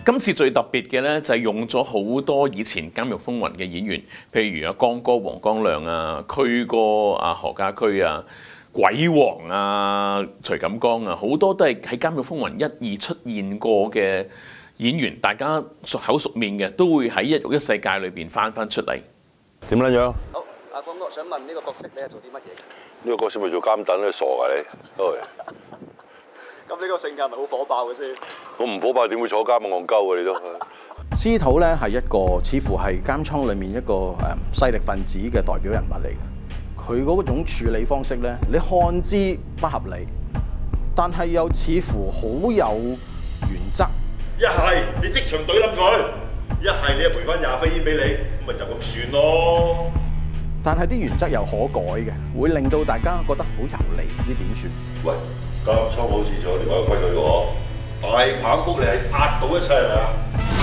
今次最特別嘅咧，就係用咗好多以前《監獄風雲》嘅演員，譬如阿江哥黃光亮啊、區哥啊何家駒啊、鬼王啊、徐錦江啊，好多都係喺《監獄風雲》1、2出現過嘅演員，大家熟口熟面嘅，都會喺《一獄一世界》裏邊翻出嚟。 點撚樣？ 好，阿光哥想問呢個角色你係做啲乜嘢？ 呢個角色咪做監躉咧，傻㗎你！ 咁呢個性格係咪好火爆嘅先？ 我唔火爆點會坐監啊？戇鳩啊你都！ 司徒咧係一個似乎係監倉裡面一個勢力分子嘅代表人物嚟嘅。佢嗰種處理方式咧，你看之不合理，但係又似乎好有原則。 一係你即場懟冧佢，一係你就賠翻20飛煙俾你，咪就咁算咯。 但係啲原則又可改嘅，會令到大家覺得好游離，唔知點算。 喂，監倉好似仲有另外一個規矩喎，大棒福你係壓到一切係咪啊？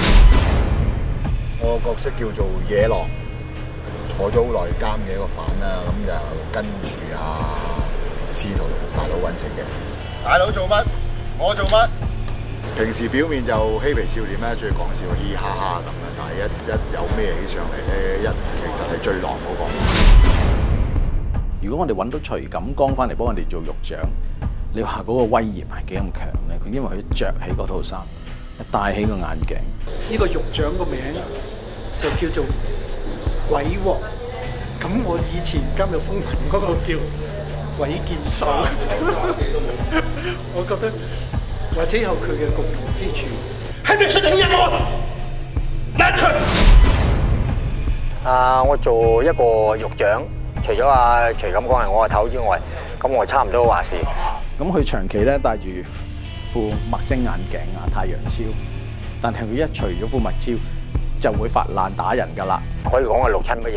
我個角色叫做野狼，坐咗好耐監嘅一個犯啦，咁就跟住司徒大佬揾食嘅。大佬做乜？我做乜？平時表面就嬉皮笑臉啦，中意講笑，嘻嘻哈哈咁啦。但係一有咩起上嚟咧，其實係最狼嗰個。 如果我哋揾到徐錦江翻嚟幫我哋做獄長，你話嗰個威嚴係幾咁強咧？佢因為佢着起嗰套衫，戴起個眼鏡。 呢個獄長個名就叫做鬼王。咁我以前監獄風雲嗰個叫鬼見愁。我覺得或者有佢嘅共同之處。係咪出緊任務？拉出！ 我做一個獄長，除咗徐錦江係我個頭之外，咁我差唔多話事。 咁佢長期咧戴住副墨晶眼鏡啊，太陽超，但係佢一除咗副墨超，就會發爛打人㗎啦。 可以講係六親不認。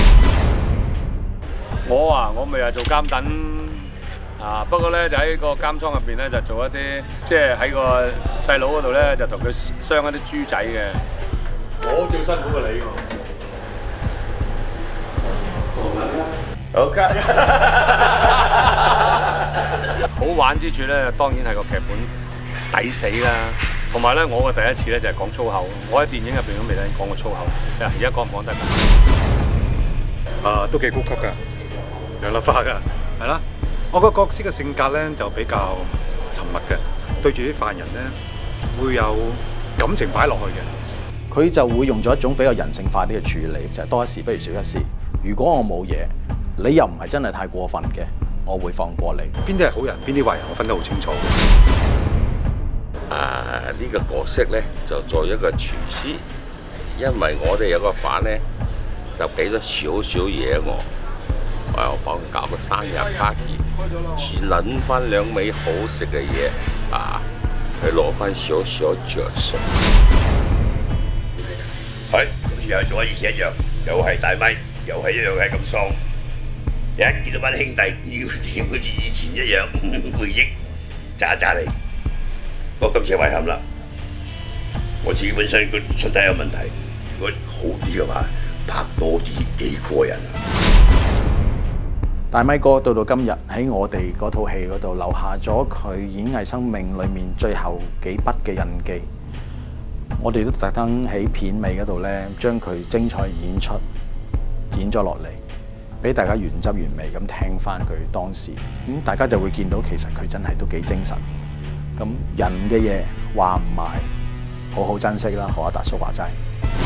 我咪係做監躉不過咧就喺個監倉入邊咧就做一啲，即係喺個細佬嗰度咧就同佢傷一啲豬仔嘅。我最辛苦過你喎。 OK。 好玩之處咧，當然係個劇本抵死啦，同埋咧我嘅第一次咧就係講粗口，我喺電影入邊都未聽講過粗口，而家講唔講得㗎？ 都幾高級㗎，楊立花㗎，係啦。我個角色嘅性格咧就比較沉默嘅，對住啲犯人咧會有感情擺落去嘅。 佢就會用咗一種比較人性化啲嘅處理，就係多一事不如少一事。如果我冇嘢，你又唔係真係太過分嘅，我會放過你。 邊啲係好人，邊啲壞人，我分得好清楚。 呢個角色咧就做一個廚師，因為我哋有個犯咧就俾咗少少嘢我幫佢搞個生日 party， 只撚翻2味好食嘅嘢去攞翻少少着數。 係，今次又係做以前一樣，又係大咪，又係一樣係咁喪。一見到班兄弟，要好似以前一樣回憶渣渣嚟。不過今次遺憾啦，我自己本身個身體有問題，如果好啲嘅話，拍多啲幾過癮。 大咪哥到今日喺我哋嗰套戲嗰度留下咗佢演藝生命裏面最後幾筆嘅印記。我哋都特登喺片尾嗰度咧，將佢精彩演出剪咗落嚟，俾大家原汁原味咁聽翻佢當時。咁大家就會見到其實佢真係都幾精神。咁人嘅嘢話唔埋，好好珍惜啦。何阿達叔話齋。